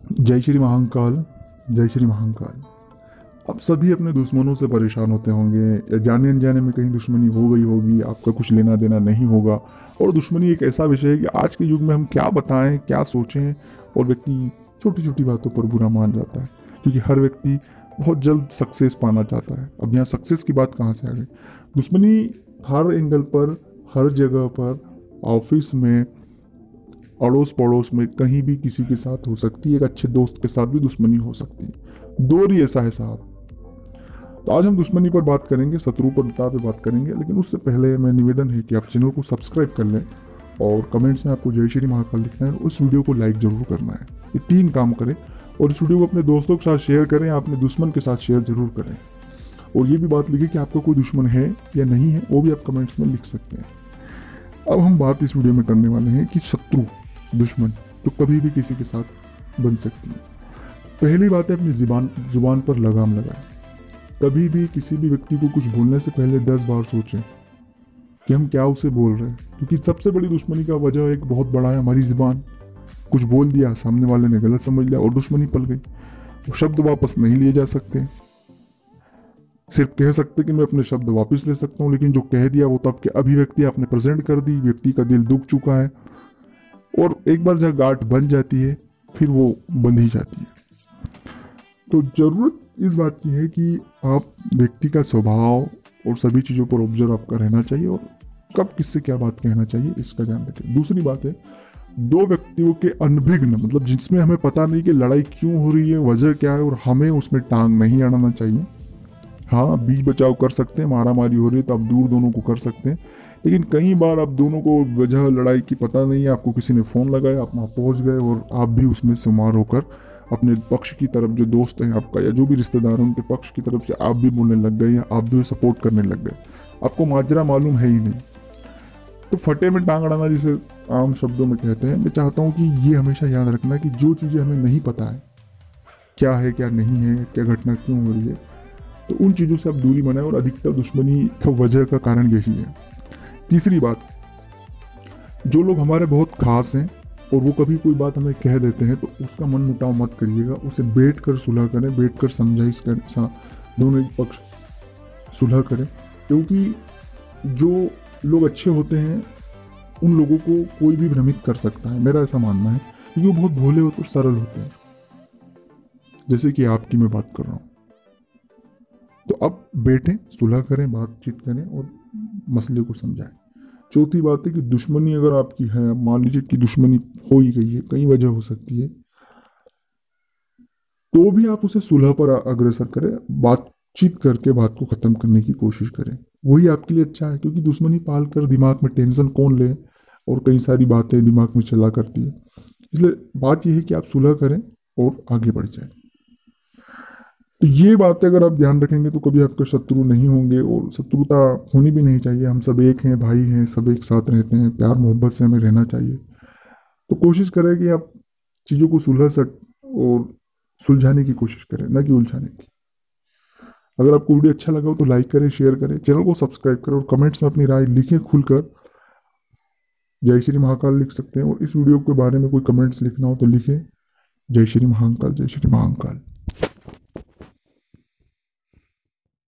जय श्री महाकाल। जय श्री महाकाल। अब सभी अपने दुश्मनों से परेशान होते होंगे, या जाने अनजाने में कहीं दुश्मनी हो गई होगी, आपका कुछ लेना देना नहीं होगा। और दुश्मनी एक ऐसा विषय है कि आज के युग में हम क्या बताएं, क्या सोचें, और व्यक्ति छोटी छोटी बातों पर बुरा मान जाता है, क्योंकि हर व्यक्ति बहुत जल्द सक्सेस पाना चाहता है। अब यहाँ सक्सेस की बात कहाँ से आ गई? दुश्मनी हर एंगल पर, हर जगह पर, ऑफिस में, अड़ोस पड़ोस में, कहीं भी किसी के साथ हो सकती है। एक अच्छे दोस्त के साथ भी दुश्मनी हो सकती है। दौर ही ऐसा है साहब। तो आज हम दुश्मनी पर बात करेंगे, शत्रुपरता पे बात करेंगे, लेकिन उससे पहले मैं निवेदन है कि आप चैनल को सब्सक्राइब कर लें, और कमेंट्स में आपको जय श्री महाकाल लिखना है, और उस वीडियो को लाइक जरूर करना है। ये 3 काम करें, और इस वीडियो को अपने दोस्तों के साथ शेयर करें, अपने दुश्मन के साथ शेयर जरूर करें। और ये भी बात लिखिए कि आपका कोई दुश्मन है या नहीं है, वो भी आप कमेंट्स में लिख सकते हैं। अब हम बात इस वीडियो में करने वाले हैं कि शत्रु, दुश्मन तो कभी भी किसी के साथ बन सकती है। पहली बात है, अपनी जुबान पर लगाम लगाएं। कभी भी किसी भी व्यक्ति को कुछ बोलने से पहले 10 बार सोचें कि हम क्या उसे बोल रहे हैं, क्योंकि सबसे बड़ी दुश्मनी का वजह एक बहुत बड़ा है हमारी जुबान। कुछ बोल दिया, सामने वाले ने गलत समझ लिया और दुश्मनी पल गई। वो शब्द वापस नहीं लिए जा सकते। सिर्फ कह सकते कि मैं अपने शब्द वापस ले सकता हूँ, लेकिन जो कह दिया वो तो आपकी अभिव्यक्ति आपने प्रेजेंट कर दी, व्यक्ति का दिल दुख चुका है। और एक बार जब गांठ बन जाती है, फिर वो बंध ही जाती है। तो जरूरत इस बात की है कि आप व्यक्ति का स्वभाव और सभी चीज़ों पर ऑब्जर्व आपका रहना चाहिए, और कब किससे क्या बात कहना चाहिए इसका ध्यान रखें। दूसरी बात है, दो व्यक्तियों के अनभिज्ञ, मतलब जिसमें हमें पता नहीं कि लड़ाई क्यों हो रही है, वजह क्या है, और हमें उसमें टांग नहीं अड़ाना चाहिए। हाँ, बीच बचाव कर सकते हैं, मारा मारी हो रही है तो आप दूर दोनों को कर सकते हैं, लेकिन कई बार आप दोनों को वजह लड़ाई की पता नहीं है, आपको किसी ने फ़ोन लगाया, आप वहाँ पहुँच गए, और आप भी उसमें शुमार होकर अपने पक्ष की तरफ, जो दोस्त हैं आपका या जो भी रिश्तेदार हैं उनके पक्ष की तरफ से आप भी बोलने लग गए, या आप भी सपोर्ट करने लग गए। आपको माजरा मालूम है ही नहीं। तो फटे में टांग अड़ाना जिसे आम शब्दों में कहते हैं, मैं चाहता हूँ कि ये हमेशा याद रखना कि जो चीज़ें हमें नहीं पता है, क्या है क्या नहीं है, क्या घटना क्यों हो रही है, तो उन चीज़ों से आप दूरी बनाएं। और अधिकतर दुश्मनी का वजह का कारण यही है। तीसरी बात, जो लोग हमारे बहुत खास हैं और वो कभी कोई बात हमें कह देते हैं, तो उसका मन मुटाव मत करिएगा। उसे बैठ कर सुलह करें, बैठ कर समझाइश करें, दोनों एक पक्ष सुलह करें, क्योंकि जो लोग अच्छे होते हैं उन लोगों को कोई भी भ्रमित कर सकता है, मेरा ऐसा मानना है, क्योंकि वो बहुत भोले होते और सरल होते हैं, जैसे कि आपकी मैं बात कर रहा हूँ। तो अब बैठें, सुलह करें, बातचीत करें और मसले को समझाएं। चौथी बात है कि दुश्मनी अगर आपकी है, मान लीजिए कि दुश्मनी हो ही गई है, कई वजह हो सकती है, तो भी आप उसे सुलह पर अग्रसर करें, बातचीत करके बात को खत्म करने की कोशिश करें। वही आपके लिए अच्छा है, क्योंकि दुश्मनी पाल कर दिमाग में टेंशन कौन ले, और कई सारी बातें दिमाग में चला करती है। इसलिए बात यह है कि आप सुलह करें और आगे बढ़ जाएं। तो ये बातें अगर आप ध्यान रखेंगे तो कभी आपके शत्रु नहीं होंगे, और शत्रुता होनी भी नहीं चाहिए। हम सब एक हैं, भाई हैं, सब एक साथ रहते हैं, प्यार मोहब्बत से हमें रहना चाहिए। तो कोशिश करें कि आप चीज़ों को सुलह सक और सुलझाने की कोशिश करें, न कि उलझाने की। अगर आपको वीडियो अच्छा लगा हो तो लाइक करें, शेयर करें, चैनल को सब्सक्राइब करें, और कमेंट्स में अपनी राय लिखें खुलकर। जय श्री महाकाल लिख सकते हैं, और इस वीडियो के बारे में कोई कमेंट्स लिखना हो तो लिखें जय श्री महाकाल, जय श्री महाकाल।